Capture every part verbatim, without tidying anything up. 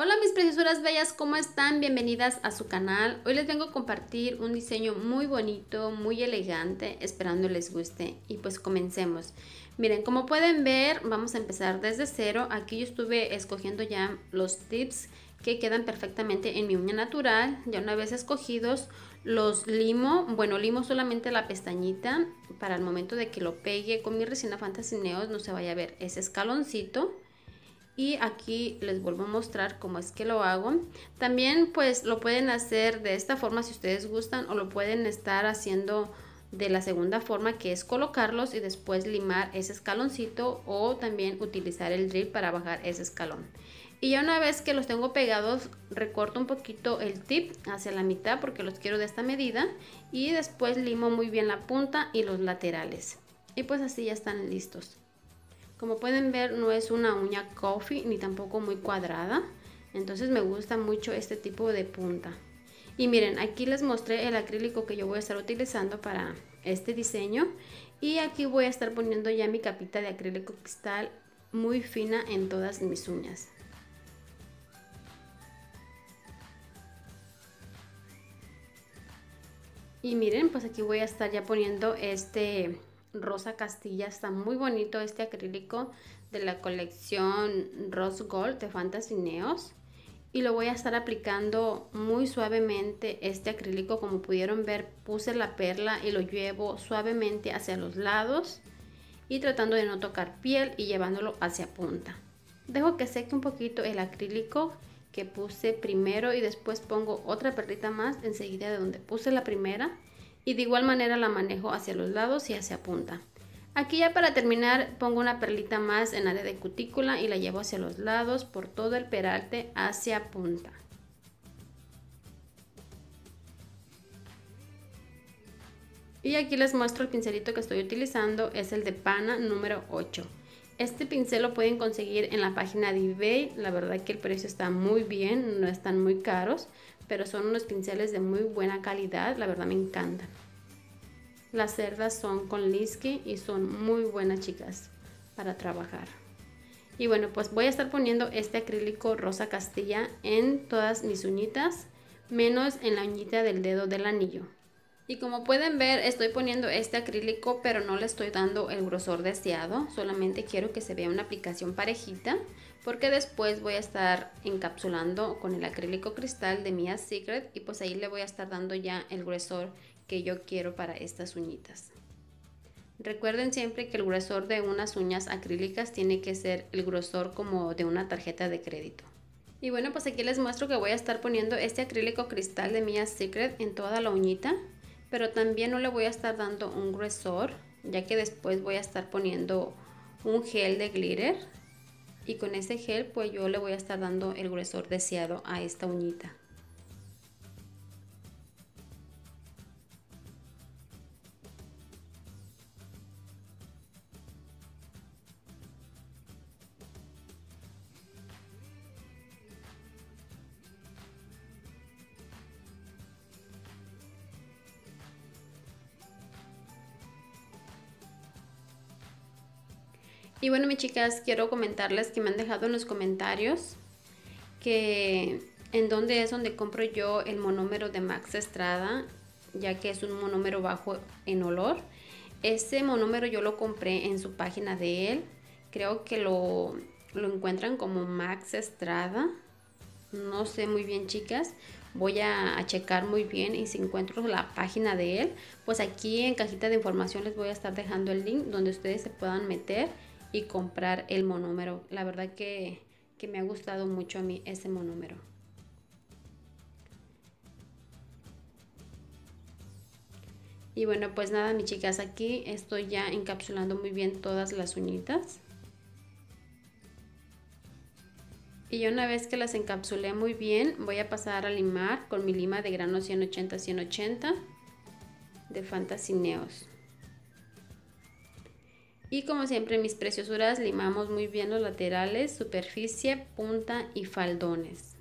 Hola mis preciosuras bellas, ¿cómo están? Bienvenidas a su canal. Hoy les vengo a compartir un diseño muy bonito, muy elegante, esperando les guste. Y pues comencemos. Miren, como pueden ver, vamos a empezar desde cero. Aquí yo estuve escogiendo ya los tips que quedan perfectamente en mi uña natural. Ya una vez escogidos, los limo. Bueno, limo solamente la pestañita para el momento de que lo pegue con mi resina Fantasy Neos no se vaya a ver ese escaloncito. Y aquí les vuelvo a mostrar cómo es que lo hago. También pues lo pueden hacer de esta forma si ustedes gustan, o lo pueden estar haciendo de la segunda forma, que es colocarlos y después limar ese escaloncito, o también utilizar el drill para bajar ese escalón. Y ya una vez que los tengo pegados, recorto un poquito el tip hacia la mitad porque los quiero de esta medida, y después limo muy bien la punta y los laterales. Y pues así ya están listos. Como pueden ver, no es una uña coffee ni tampoco muy cuadrada, entonces me gusta mucho este tipo de punta. Y miren, aquí les mostré el acrílico que yo voy a estar utilizando para este diseño, y aquí voy a estar poniendo ya mi capita de acrílico cristal muy fina en todas mis uñas. Y miren, pues aquí voy a estar ya poniendo este rosa Castilla. Está muy bonito este acrílico de la colección Rose Gold de Fantasy Neos. Y lo voy a estar aplicando muy suavemente este acrílico. Como pudieron ver, puse la perla y lo llevo suavemente hacia los lados y tratando de no tocar piel y llevándolo hacia punta. Dejo que seque un poquito el acrílico que puse primero y después pongo otra perlita más enseguida de donde puse la primera, y de igual manera la manejo hacia los lados y hacia punta. Aquí ya para terminar pongo una perlita más en área de cutícula y la llevo hacia los lados por todo el peralte hacia punta. Y aquí les muestro el pincelito que estoy utilizando, es el de Pana número ocho. Este pincel lo pueden conseguir en la página de eBay. La verdad que el precio está muy bien, no están muy caros, pero son unos pinceles de muy buena calidad, la verdad me encantan. Las cerdas son con Linsky y son muy buenas, chicas, para trabajar. Y bueno, pues voy a estar poniendo este acrílico rosa Castilla en todas mis uñitas, menos en la uñita del dedo del anillo. Y como pueden ver, estoy poniendo este acrílico, pero no le estoy dando el grosor deseado. Solamente quiero que se vea una aplicación parejita, porque después voy a estar encapsulando con el acrílico cristal de Mia Secret, y pues ahí le voy a estar dando ya el grosor que yo quiero para estas uñitas. Recuerden siempre que el grosor de unas uñas acrílicas tiene que ser el grosor como de una tarjeta de crédito. Y bueno, pues aquí les muestro que voy a estar poniendo este acrílico cristal de Mia Secret en toda la uñita, pero también no le voy a estar dando un grosor, ya que después voy a estar poniendo un gel de glitter, y con ese gel pues yo le voy a estar dando el grosor deseado a esta uñita. Y bueno, mis chicas, quiero comentarles que me han dejado en los comentarios que en dónde es donde compro yo el monómero de Max Estrada, ya que es un monómero bajo en olor. Ese monómero yo lo compré en su página de él. Creo que lo, lo encuentran como Max Estrada. No sé muy bien, chicas. Voy a, a checar muy bien, y si encuentro la página de él, pues aquí en cajita de información les voy a estar dejando el link donde ustedes se puedan meter y comprar el monómero. La verdad que, que me ha gustado mucho a mí ese monómero. Y bueno, pues nada, mis chicas, aquí estoy ya encapsulando muy bien todas las uñitas. Y ya una vez que las encapsulé muy bien, voy a pasar a limar con mi lima de grano ciento ochenta ciento ochenta de Fantasy Neos. Y como siempre, mis preciosuras, limamos muy bien los laterales, superficie, punta y faldones.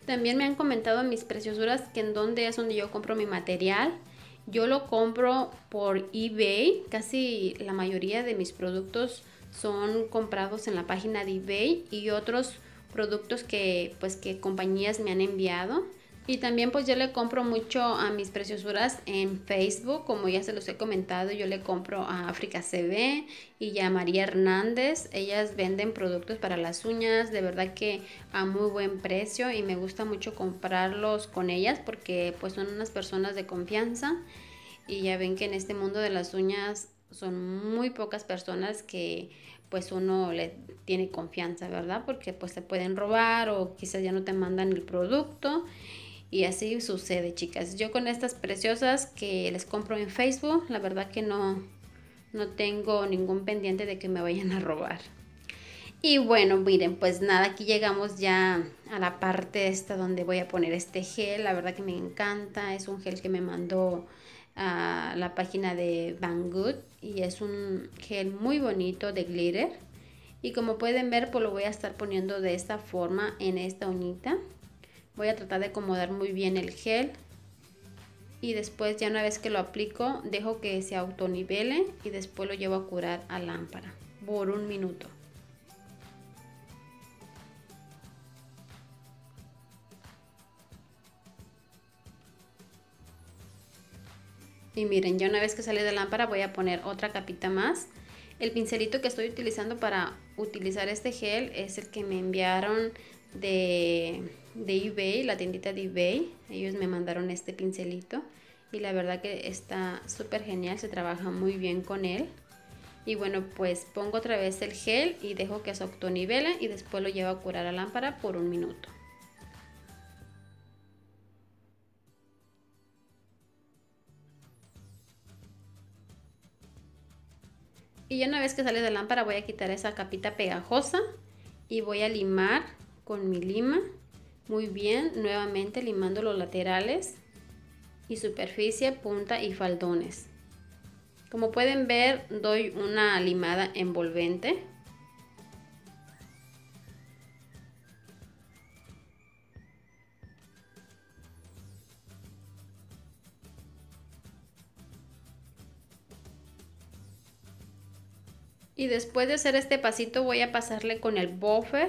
También me han comentado mis preciosuras que en dónde es donde yo compro mi material. Yo lo compro por eBay. Casi la mayoría de mis productos son comprados en la página de eBay y otros productos que pues que compañías me han enviado. Y también pues yo le compro mucho a mis preciosuras en Facebook, como ya se los he comentado. Yo le compro a África C V y a María Hernández. Ellas venden productos para las uñas, de verdad que a muy buen precio, y me gusta mucho comprarlos con ellas porque pues son unas personas de confianza. Y ya ven que en este mundo de las uñas son muy pocas personas que pues uno le tiene confianza, ¿verdad? Porque pues se pueden robar o quizás ya no te mandan el producto. Y así sucede, chicas. Yo con estas preciosas que les compro en Facebook, la verdad que no, no tengo ningún pendiente de que me vayan a robar. Y bueno, miren, pues nada, aquí llegamos ya a la parte esta donde voy a poner este gel. La verdad que me encanta. Es un gel que me mandó a la página de Banggood y es un gel muy bonito de glitter. Y como pueden ver, pues lo voy a estar poniendo de esta forma en esta uñita. Voy a tratar de acomodar muy bien el gel y después, ya una vez que lo aplico, dejo que se autonivele y después lo llevo a curar a lámpara por un minuto. Y miren, ya una vez que sale de lámpara voy a poner otra capita más. El pincelito que estoy utilizando para utilizar este gel es el que me enviaron de, de eBay, la tiendita de eBay. Ellos me mandaron este pincelito y la verdad que está súper genial, se trabaja muy bien con él. Y bueno, pues pongo otra vez el gel y dejo que se autonivele y después lo llevo a curar a lámpara por un minuto. Y ya una vez que sale de lámpara voy a quitar esa capita pegajosa y voy a limar con mi lima muy bien, nuevamente limando los laterales y superficie, punta y faldones. Como pueden ver, doy una limada envolvente. Y después de hacer este pasito voy a pasarle con el buffer.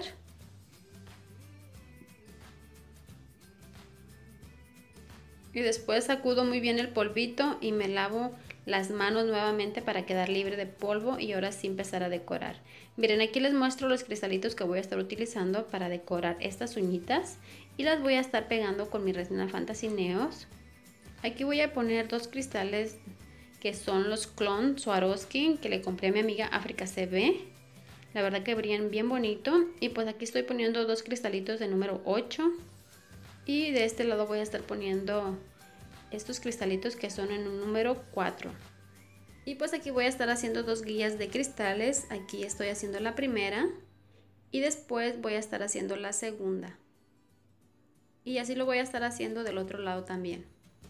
Y después sacudo muy bien el polvito y me lavo las manos nuevamente para quedar libre de polvo y ahora sí empezar a decorar. Miren, aquí les muestro los cristalitos que voy a estar utilizando para decorar estas uñitas y las voy a estar pegando con mi resina Fantasy Neos. Aquí voy a poner dos cristales que son los Clone Swarovski que le compré a mi amiga África C V. La verdad que brillan bien bonito. Y pues aquí estoy poniendo dos cristalitos de número ocho. Y de este lado voy a estar poniendo estos cristalitos que son en un número cuatro. Y pues aquí voy a estar haciendo dos guías de cristales. Aquí estoy haciendo la primera y después voy a estar haciendo la segunda. Y así lo voy a estar haciendo del otro lado también.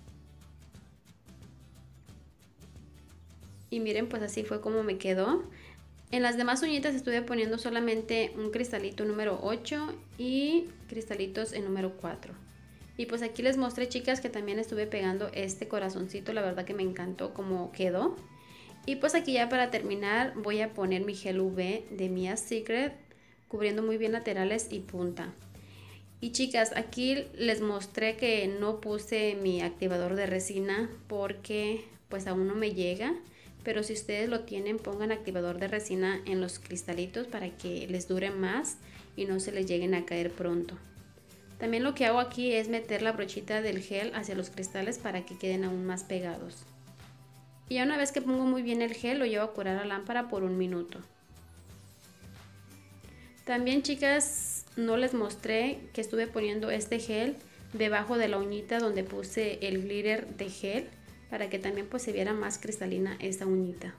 Y miren, pues así fue como me quedó. En las demás uñitas estuve poniendo solamente un cristalito número ocho y cristalitos en número cuatro. Y pues aquí les mostré, chicas, que también estuve pegando este corazoncito. La verdad que me encantó cómo quedó. Y pues aquí ya para terminar voy a poner mi gel U V de Mia Secret, cubriendo muy bien laterales y punta. Y chicas, aquí les mostré que no puse mi activador de resina porque pues aún no me llega. Pero si ustedes lo tienen, pongan activador de resina en los cristalitos para que les dure más y no se les lleguen a caer pronto. También lo que hago aquí es meter la brochita del gel hacia los cristales para que queden aún más pegados. Y ya una vez que pongo muy bien el gel, lo llevo a curar a lámpara por un minuto. También, chicas, no les mostré que estuve poniendo este gel debajo de la uñita donde puse el glitter de gel, para que también pues se viera más cristalina esta uñita.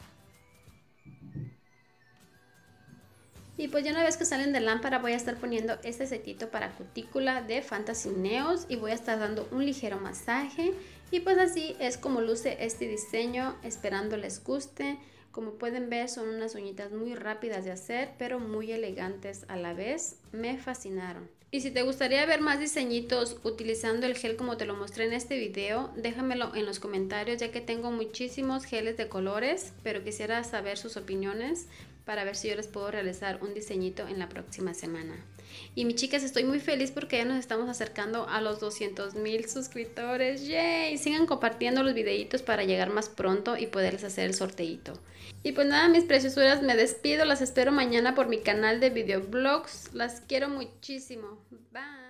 Y pues ya una vez que salen de lámpara voy a estar poniendo este setito para cutícula de Fantasy Neos y voy a estar dando un ligero masaje. Y pues así es como luce este diseño, esperando les guste. Como pueden ver, son unas uñitas muy rápidas de hacer, pero muy elegantes a la vez. Me fascinaron. Y si te gustaría ver más diseñitos utilizando el gel como te lo mostré en este video, déjamelo en los comentarios ya que tengo muchísimos geles de colores, pero quisiera saber sus opiniones para ver si yo les puedo realizar un diseñito en la próxima semana. Y mis chicas, estoy muy feliz porque ya nos estamos acercando a los doscientos mil suscriptores. ¡Yay! Sigan compartiendo los videitos para llegar más pronto y poderles hacer el sorteito. Y pues nada, mis preciosuras, me despido. Las espero mañana por mi canal de videoblogs. Las quiero muchísimo. Bye.